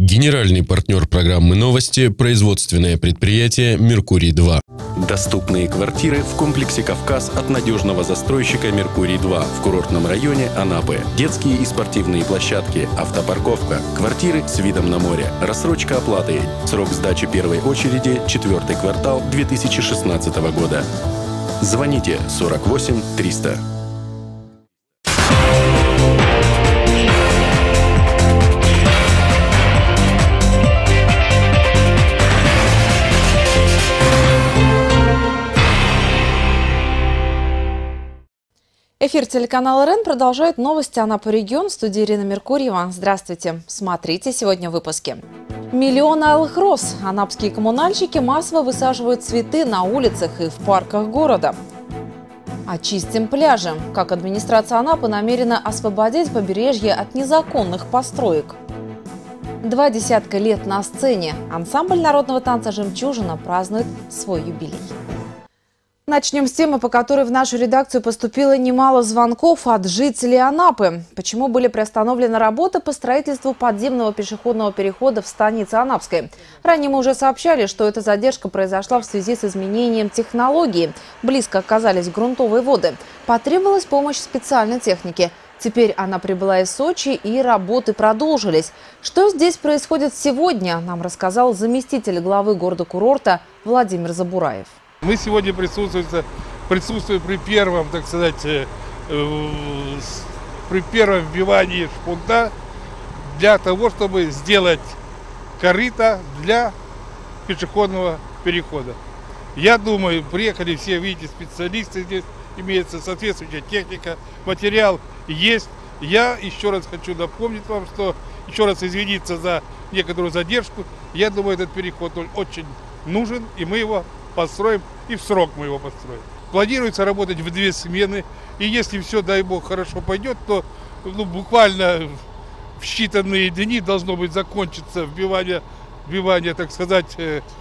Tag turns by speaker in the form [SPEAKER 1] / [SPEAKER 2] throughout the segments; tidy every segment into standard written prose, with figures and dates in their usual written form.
[SPEAKER 1] Генеральный партнер программы «Новости» – производственное предприятие «Меркурий-2».
[SPEAKER 2] Доступные квартиры в комплексе «Кавказ» от надежного застройщика «Меркурий-2» в курортном районе Анапы. Детские и спортивные площадки, автопарковка, квартиры с видом на море, рассрочка оплаты. Срок сдачи первой очереди – 4-й квартал 2016 года. Звоните 48 300.
[SPEAKER 3] Эфир телеканала РЕН продолжает новости Анапы регион. В студии Ирина Меркурьева. Здравствуйте. Смотрите сегодня в выпуске. Миллионы алых роз. Анапские коммунальщики массово высаживают цветы на улицах и в парках города. Очистим пляжи. Как администрация Анапы намерена освободить побережье от незаконных построек. 20 лет на сцене. Ансамбль народного танца «Жемчужина» празднует свой юбилей. Начнем с темы, по которой в нашу редакцию поступило немало звонков от жителей Анапы. Почему были приостановлены работы по строительству подземного пешеходного перехода в станице Анапской? Ранее мы уже сообщали, что эта задержка произошла в связи с изменением технологии. Близко оказались грунтовые воды. Потребовалась помощь специальной техники. Теперь она прибыла из Сочи, и работы продолжились. Что здесь происходит сегодня, нам рассказал заместитель главы города-курорта Владимир Забураев.
[SPEAKER 4] Мы сегодня присутствуем при первом, так сказать, при первом вбивании шпунта для того, чтобы сделать корыто для пешеходного перехода. Я думаю, приехали все, видите, специалисты здесь, имеется соответствующая техника, материал есть. Я еще раз хочу напомнить вам, что еще раз извиниться за некоторую задержку. Я думаю, этот переход очень нужен, и мы его построим, и в срок мы его построим. Планируется работать в 2 смены, и если все, дай бог, хорошо пойдет, то буквально в считанные дни должно быть закончиться вбивание, так сказать,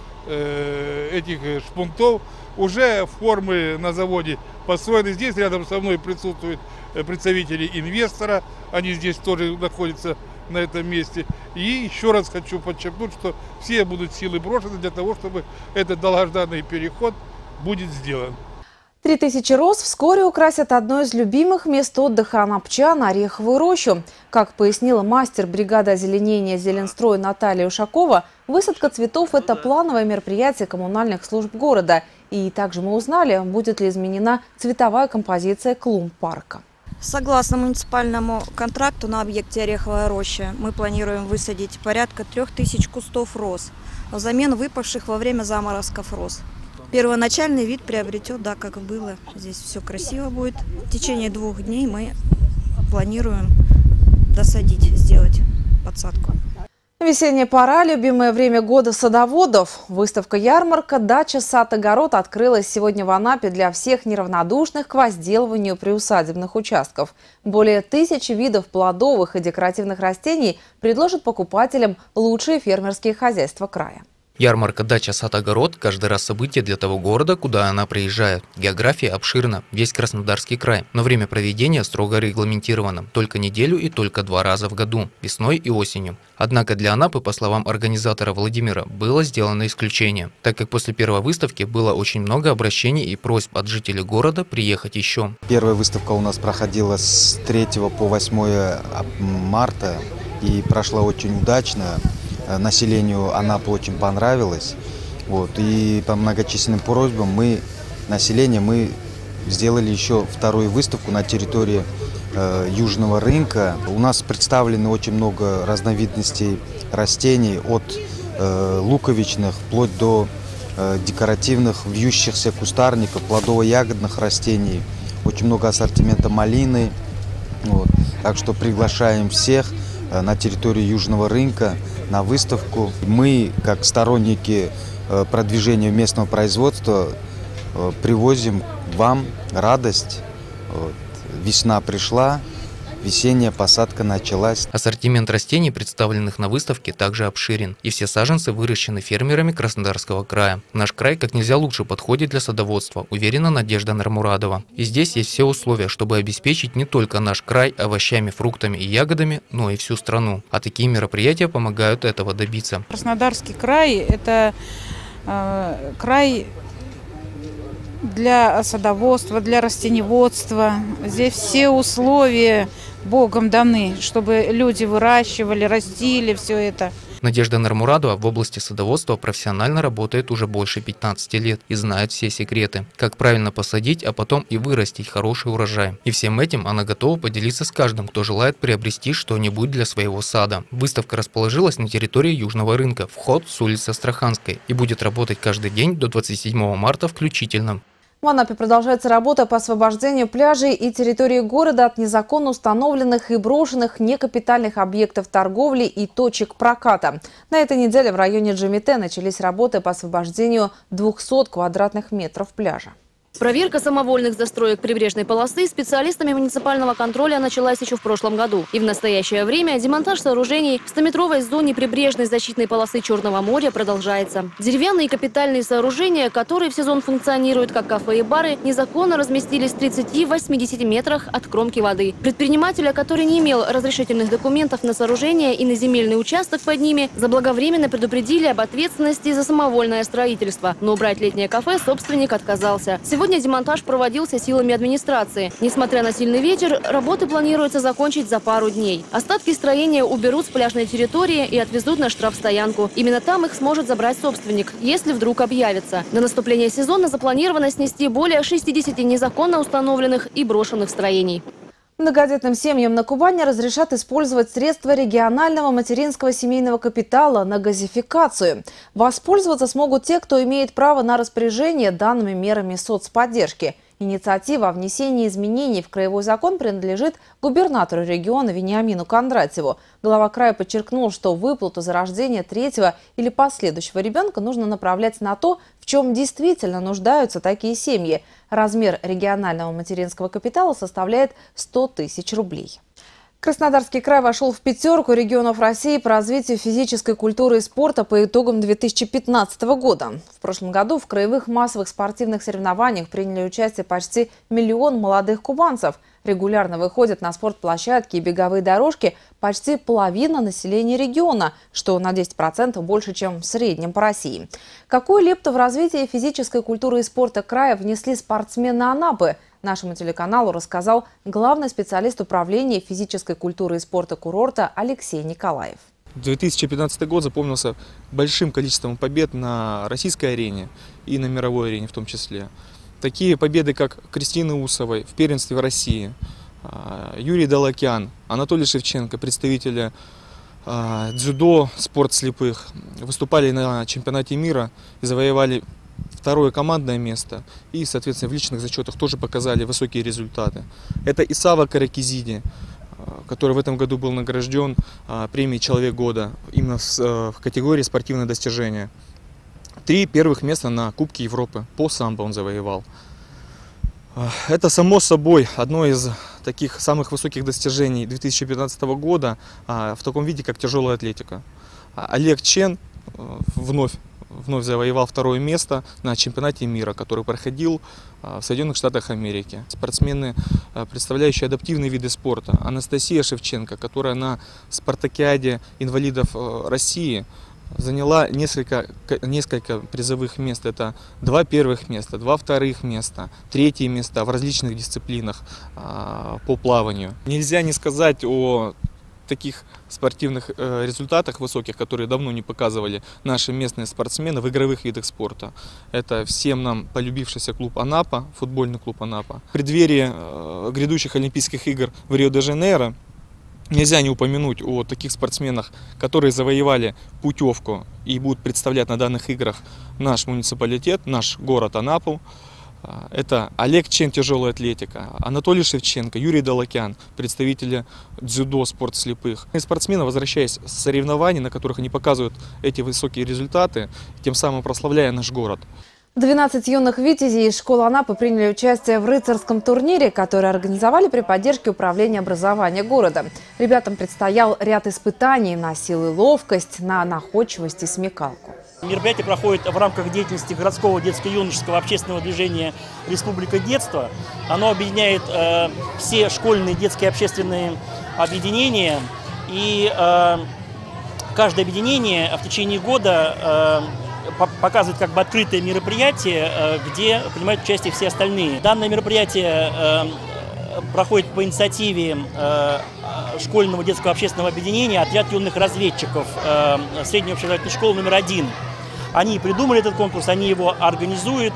[SPEAKER 4] этих шпунтов. Уже формы на заводе построены. Здесь рядом со мной присутствуют представители инвестора, они здесь тоже находятся на этом месте. И еще раз хочу подчеркнуть, что все будут силы брошены для того, чтобы этот долгожданный переход будет сделан.
[SPEAKER 3] 3000 роз вскоре украсят одно из любимых мест отдыха анапчан – Ореховую рощу. Как пояснила мастер бригады озеленения «Зеленстрой» Наталья Ушакова, высадка цветов – это плановое мероприятие коммунальных служб города. И также мы узнали, будет ли изменена цветовая композиция клумб парка.
[SPEAKER 5] Согласно муниципальному контракту на объекте Ореховая роща мы планируем высадить порядка 3000 кустов роз взамен выпавших во время заморозков роз. Первоначальный вид приобретет, да, как было. Здесь все красиво будет. В течение 2 дней мы планируем досадить, сделать подсадку.
[SPEAKER 3] Весенняя пора – любимое время года садоводов. Выставка-ярмарка «Дача, сад, огород» открылась сегодня в Анапе для всех неравнодушных к возделыванию приусадебных участков. Более 1000 видов плодовых и декоративных растений предложат покупателям лучшие фермерские хозяйства края.
[SPEAKER 6] Ярмарка «Дача, сад, огород» – каждый раз событие для того города, куда она приезжает. География обширна, весь Краснодарский край, но время проведения строго регламентировано – только неделю и только 2 раза в году – весной и осенью. Однако для Анапы, по словам организатора Владимира, было сделано исключение, так как после первой выставки было очень много обращений и просьб от жителей города приехать еще.
[SPEAKER 7] Первая выставка у нас проходила с 3 по 8 марта и прошла очень удачно. Населению Анапы очень понравилось. И по многочисленным просьбам мы сделали еще 2-ю выставку на территории Южного рынка. У нас представлено очень много разновидностей растений, от луковичных вплоть до декоративных вьющихся кустарников, плодово-ягодных растений. Очень много ассортимента малины. Так что приглашаем всех на территорию Южного рынка на выставку. Мы, как сторонники продвижения местного производства, привозим вам радость. Весна пришла, весенняя посадка началась.
[SPEAKER 6] Ассортимент растений, представленных на выставке, также обширен. И все саженцы выращены фермерами Краснодарского края. Наш край как нельзя лучше подходит для садоводства, уверена Надежда Нурмурадова. И здесь есть все условия, чтобы обеспечить не только наш край овощами, фруктами и ягодами, но и всю страну. А такие мероприятия помогают этого добиться.
[SPEAKER 8] Краснодарский край – это край для садоводства, для растениеводства. Здесь все условия Богом даны, чтобы люди выращивали, растили все это.
[SPEAKER 6] Надежда Нурмурадова в области садоводства профессионально работает уже больше 15 лет и знает все секреты, как правильно посадить, а потом и вырастить хороший урожай. И всем этим она готова поделиться с каждым, кто желает приобрести что-нибудь для своего сада. Выставка расположилась на территории Южного рынка, вход с улицы Астраханской, и будет работать каждый день до 27 марта включительно.
[SPEAKER 3] В Анапе продолжается работа по освобождению пляжей и территории города от незаконно установленных и брошенных некапитальных объектов торговли и точек проката. На этой неделе в районе Джимите начались работы по освобождению 200 квадратных метров пляжа.
[SPEAKER 9] Проверка самовольных застроек прибрежной полосы специалистами муниципального контроля началась еще в прошлом году. И в настоящее время демонтаж сооружений в 100-метровой зоне прибрежной защитной полосы Черного моря продолжается. Деревянные капитальные сооружения, которые в сезон функционируют как кафе и бары, незаконно разместились в 30-80 метрах от кромки воды. Предпринимателя, который не имел разрешительных документов на сооружение и на земельный участок под ними, заблаговременно предупредили об ответственности за самовольное строительство. Но убрать летнее кафе собственник отказался. Сегодня демонтаж проводился силами администрации. Несмотря на сильный ветер, работы планируется закончить за пару дней. Остатки строения уберут с пляжной территории и отвезут на штрафстоянку. Именно там их сможет забрать собственник, если вдруг объявится. До наступления сезона запланировано снести более 60 незаконно установленных и брошенных строений.
[SPEAKER 3] Многодетным семьям на Кубани разрешат использовать средства регионального материнского семейного капитала на газификацию. Воспользоваться смогут те, кто имеет право на распоряжение данными мерами соцподдержки. Инициатива о внесении изменений в краевой закон принадлежит губернатору региона Вениамину Кондратьеву. Глава края подчеркнул, что выплату за рождение третьего или последующего ребенка нужно направлять на то, в чем действительно нуждаются такие семьи. Размер регионального материнского капитала составляет 100 тысяч рублей. Краснодарский край вошел в пятерку регионов России по развитию физической культуры и спорта по итогам 2015 года. В прошлом году в краевых массовых спортивных соревнованиях приняли участие почти 1 миллион молодых кубанцев. Регулярно выходят на спортплощадки и беговые дорожки почти половина населения региона, что на 10% больше, чем в среднем по России. Какую лепту в развитие физической культуры и спорта края внесли спортсмены Анапы? Нашему телеканалу рассказал главный специалист управления физической культуры и спорта курорта Алексей Николаев.
[SPEAKER 10] 2015 год запомнился большим количеством побед на российской арене и на мировой арене в том числе. Такие победы, как Кристины Усовой в первенстве России, Юрий Далакян, Анатолий Шевченко, представители дзюдо, спорт слепых, выступали на чемпионате мира и завоевали второе командное место и, соответственно, в личных зачетах тоже показали высокие результаты. Это Исава Каракизиди, который в этом году был награжден премией «Человек года» именно в категории спортивные достижения. 3 первых места на Кубке Европы по самбо он завоевал. Это, само собой, одно из таких самых высоких достижений 2015 года в таком виде, как тяжелая атлетика. Олег Чен вновь завоевал 2-е место на чемпионате мира, который проходил в Соединенных Штатах Америки. Спортсмены, представляющие адаптивные виды спорта. Анастасия Шевченко, которая на спартакиаде инвалидов России заняла несколько призовых мест. Это 2 первых места, 2 вторых места, 3-е места в различных дисциплинах по плаванию. Нельзя не сказать о таких спортивных результатах высоких, которые давно не показывали наши местные спортсмены в игровых видах спорта. Это всем нам полюбившийся клуб Анапа, футбольный клуб Анапа. В преддверии грядущих Олимпийских игр в Рио-де-Жанейро нельзя не упомянуть о таких спортсменах, которые завоевали путевку и будут представлять на данных играх наш муниципалитет, наш город Анапу. Это Олег Чен, тяжелая атлетика, Анатолий Шевченко, Юрий Далакян, представители дзюдо, спорт слепых. И спортсмены, возвращаясь с соревнований, на которых они показывают эти высокие результаты, тем самым прославляя наш город.
[SPEAKER 3] 12 юных витязей из школы Анапы приняли участие в рыцарском турнире, который организовали при поддержке Управления образования города. Ребятам предстоял ряд испытаний на силу и ловкость, на находчивость и смекалку.
[SPEAKER 11] Мероприятие проходит в рамках деятельности городского детско-юношеского общественного движения «Республика детства». Оно объединяет все школьные детские общественные объединения. И каждое объединение в течение года показывает как бы открытое мероприятие, где принимают участие все остальные. Данное мероприятие проходит по инициативе школьного детского общественного объединения «Отряд юных разведчиков» средней общеобразовательной школы номер 1. Они придумали этот конкурс, они его организуют,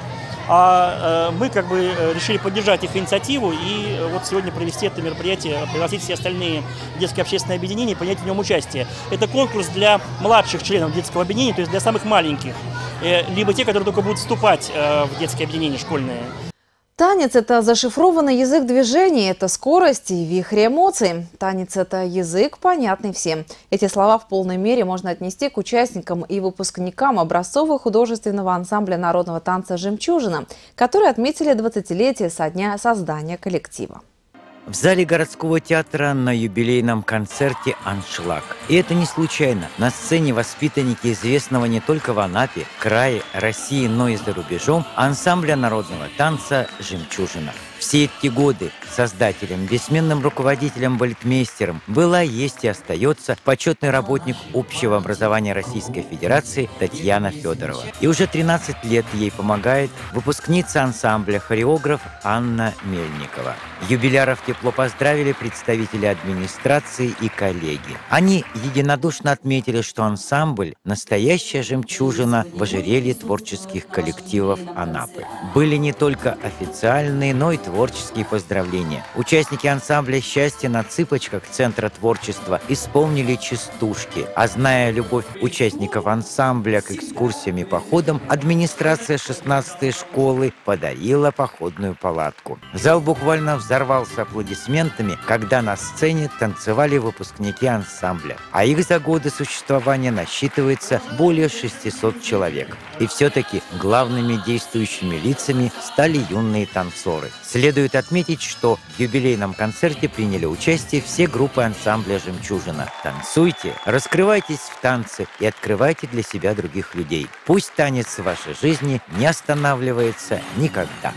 [SPEAKER 11] а мы как бы решили поддержать их инициативу и вот сегодня провести это мероприятие, пригласить все остальные детские общественные объединения и принять в нем участие. Это конкурс для младших членов детского объединения, то есть для самых маленьких, либо те, которые только будут вступать в детские объединения школьные.
[SPEAKER 3] Танец – это зашифрованный язык движений, это скорость и вихрь эмоций. Танец – это язык, понятный всем. Эти слова в полной мере можно отнести к участникам и выпускникам образцово-художественного ансамбля народного танца «Жемчужина», которые отметили 20-летие со дня создания коллектива.
[SPEAKER 12] В зале городского театра на юбилейном концерте «Аншлаг». И это не случайно. На сцене воспитанники известного не только в Анапе, крае, России, но и за рубежом ансамбля народного танца «Жемчужина». Все эти годы создателем, бессменным руководителем, балетмейстером была, есть и остается почетный работник общего образования Российской Федерации Татьяна Федорова. И уже 13 лет ей помогает выпускница ансамбля, хореограф Анна Мельникова. Юбиляров тепло поздравили представители администрации и коллеги. Они единодушно отметили, что ансамбль – настоящая жемчужина в ожерелье творческих коллективов Анапы. Были не только официальные, но и творческие поздравления. Участники ансамбля «Счастье на цыпочках» Центра творчества исполнили частушки. А зная любовь участников ансамбля к экскурсиям и походам, администрация 16-й школы подарила походную палатку. Зал буквально взорвался аплодисментами, когда на сцене танцевали выпускники ансамбля. А их за годы существования насчитывается более 600 человек. И все-таки главными действующими лицами стали юные танцоры. Следует отметить, что в юбилейном концерте приняли участие все группы ансамбля «Жемчужина». Танцуйте, раскрывайтесь в танце и открывайте для себя других людей. Пусть танец в вашей жизни не останавливается никогда.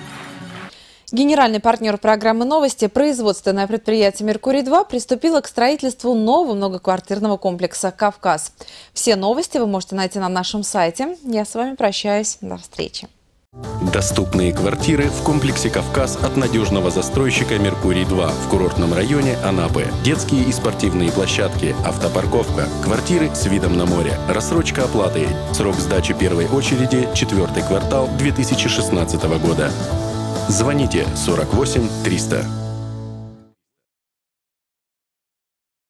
[SPEAKER 3] Генеральный партнер программы «Новости», производственное предприятие «Меркурий-2» приступило к строительству нового многоквартирного комплекса «Кавказ». Все новости вы можете найти на нашем сайте. Я с вами прощаюсь. До встречи.
[SPEAKER 2] Доступные квартиры в комплексе «Кавказ» от надежного застройщика «Меркурий-2» в курортном районе Анапы. Детские и спортивные площадки, автопарковка, квартиры с видом на море, рассрочка оплаты. Срок сдачи первой очереди – 4-й квартал 2016 года. Звоните 48 300.